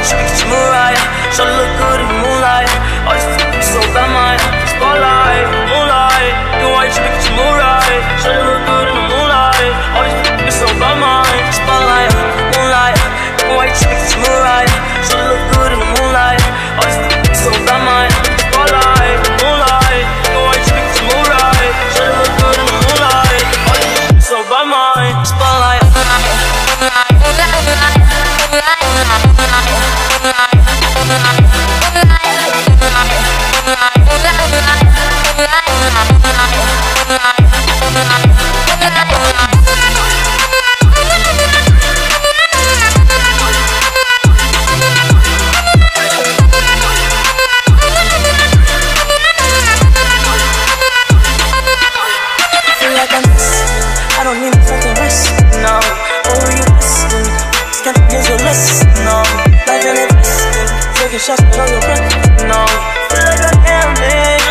white chick, it's Moonlight. She look good in the moonlight. All these f***ing so bad, my spotlight. Moonlight, you white chick, it's Moonlight. She look good in the moonlight. All these f***ing so bad, my spotlight. Moonlight, you white chick, it's Moonlight. She look good in the moonlight. All these f***ing so bad, my spotlight. Moonlight, you white chick, it's Moonlight. She look good in the moonlight. All these f***ing so bad, my spotlight. I don't need fucking risk, no. Oh, you listen, can't use your list, no. Like an investment, taking shots below your breath, no. Feel like an AMV.